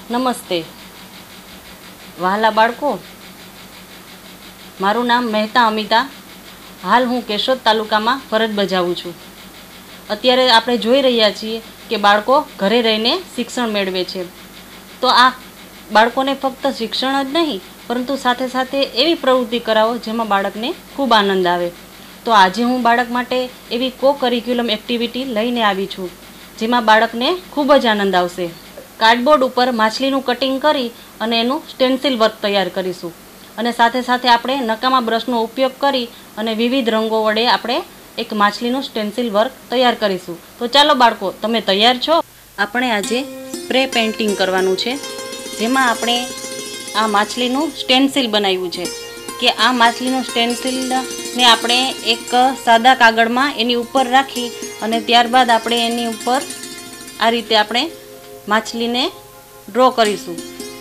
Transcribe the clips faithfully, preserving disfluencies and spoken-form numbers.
નમસ્તે વહાલા બાળકો, મારું નામ મહેતા અમિતા. હાલ હું કેશોદ તાલુકામાં ફરજ બજાવું છું. અત્યારે આપણે જોઈ રહ્યા છીએ કે બાળકો ઘરે રહીને શિક્ષણ મેળવે છે. તો આ બાળકોને ફક્ત શિક્ષણ જ નહીં પરંતુ સાથે સાથે એવી પ્રવૃત્તિ કરાવો જેમાં બાળકને ખૂબ આનંદ આવે. તો આજે હું બાળક માટે એવી કો કરિક્યુલમ એક્ટિવિટી લઈને આવી છું જેમાં બાળકને ખૂબ જ આનંદ આવશે. કાર્ડબોર્ડ ઉપર માછલીનું કટિંગ કરી અને એનું સ્ટેન્સિલ વર્ક તૈયાર કરીશું અને સાથે સાથે આપણે નકામા બ્રશનો ઉપયોગ કરી અને વિવિધ રંગો વડે આપણે એક માછલીનું સ્ટેન્સિલ વર્ક તૈયાર કરીશું. તો ચાલો બાળકો, તમે તૈયાર છો? આપણે આજે સ્પ્રે પેઇન્ટિંગ કરવાનું છે જેમાં આપણે આ માછલીનું સ્ટેન્સિલ બનાવ્યું છે કે આ માછલીનું સ્ટેન્સિલને આપણે એક સાદા કાગળમાં એની ઉપર રાખી અને ત્યારબાદ આપણે એની ઉપર આ રીતે આપણે માછલીને ડ્રો કરીશું.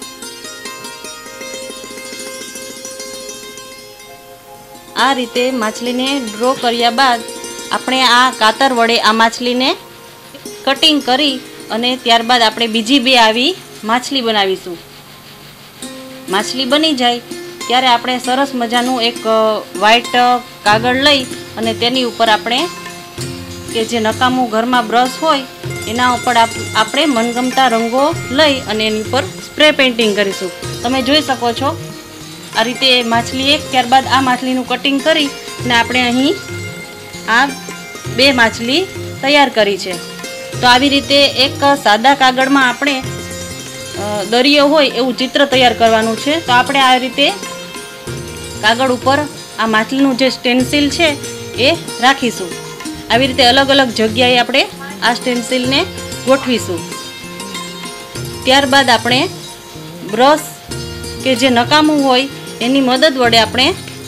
આ રીતે માછલીને ડ્રો કર્યા બાદ આપણે આ કાતર વડે આ માછલીને કટિંગ કરી અને ત્યારબાદ આપણે બીજી બે આવી માછલી બનાવીશું. માછલી બની જાય ત્યારે આપણે સરસ મજાનું એક વ્હાઈટ કાગળ લઈ અને તેની ઉપર આપણે કે જે નકામું ઘરમાં બ્રશ હોય એના ઉપર આપણે મનગમતા રંગો લઈ અને એની ઉપર સ્પ્રે પેઇન્ટિંગ કરીશું. તમે જોઈ શકો છો આ રીતે માછલી એક, ત્યારબાદ આ માછલીનું કટિંગ કરી અને આપણે અહીં આ બે માછલી તૈયાર કરી છે. તો આવી રીતે એક સાદા કાગળમાં આપણે દરિયો હોય એવું ચિત્ર તૈયાર કરવાનું છે. તો આપણે આ રીતે કાગળ ઉપર આ માછલીનું જે સ્ટેન્સિલ છે એ રાખીશું. આવી રીતે અલગ અલગ જગ્યાએ આપણે આ સ્ટેન્સિલને ગોઠવીશું. ત્યારબાદ આપણે બ્રશ કે જે નકામું હોય એની મદદ વડે આપણે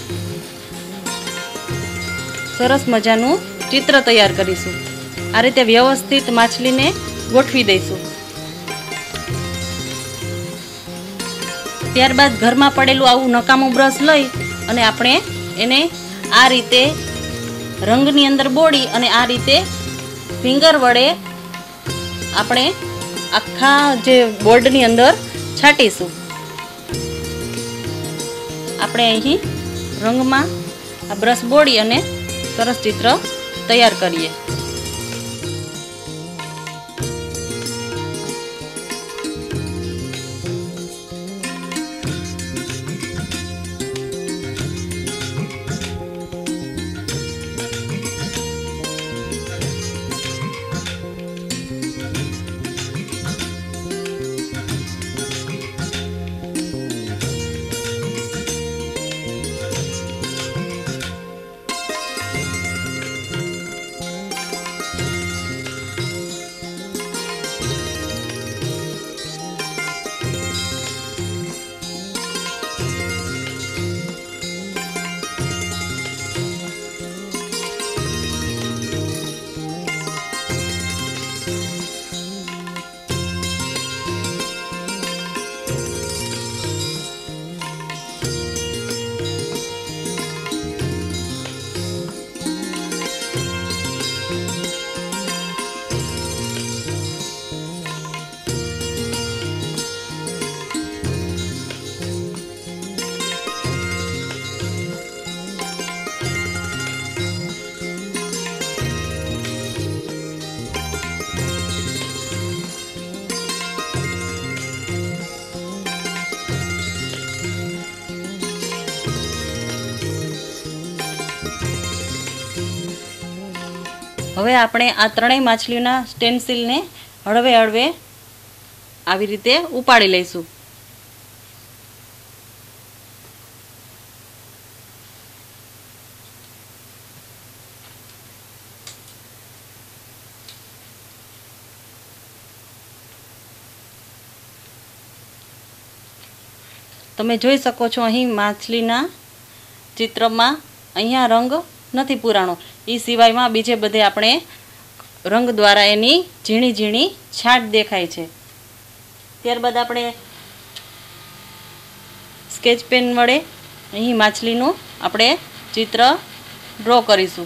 સરસ મજાનું ચિત્ર તૈયાર કરીશું. આ રીતે વ્યવસ્થિત માછલીને ગોઠવી દઈશું. ત્યારબાદ ઘરમાં પડેલું આવું નકામું બ્રશ લઈ અને આપણે એને આ રીતે રંગની અંદર બોળી અને આ રીતે ફિંગર વડે આપણે આખા જે બોર્ડની અંદર છાંટીશું. આપણે અહીં રંગમાં આ બ્રશ બોળી અને સરસ ચિત્ર તૈયાર કરીએ. હવે આપણે આ ત્રણેય માછલીઓના સ્ટેન્સિલને હળવે હળવે આવી રીતે ઉપાડી લઈશું. તમે જોઈ શકો છો અહીં માછલીના ચિત્રમાં અહીંયા રંગ નથી પુરાણો, એ સિવાયમાં બીજે બધે આપણે રંગ દ્વારા એની ઝીણી ઝીણી છાંટ દેખાય છે. ત્યારબાદ આપણે સ્કેચ પેન વડે અહીં માછલીનું આપણે ચિત્ર ડ્રો કરીશું.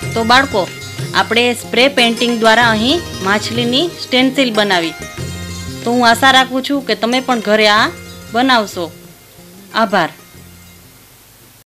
तो बाळको આપણે સ્પ્રે પેઇન્ટિંગ દ્વારા અહીં માછલીની સ્ટેન્સિલ બનાવી। તો હું આશા રાખું છું કે તમે પણ ઘરે આ બનાવશો। આભાર।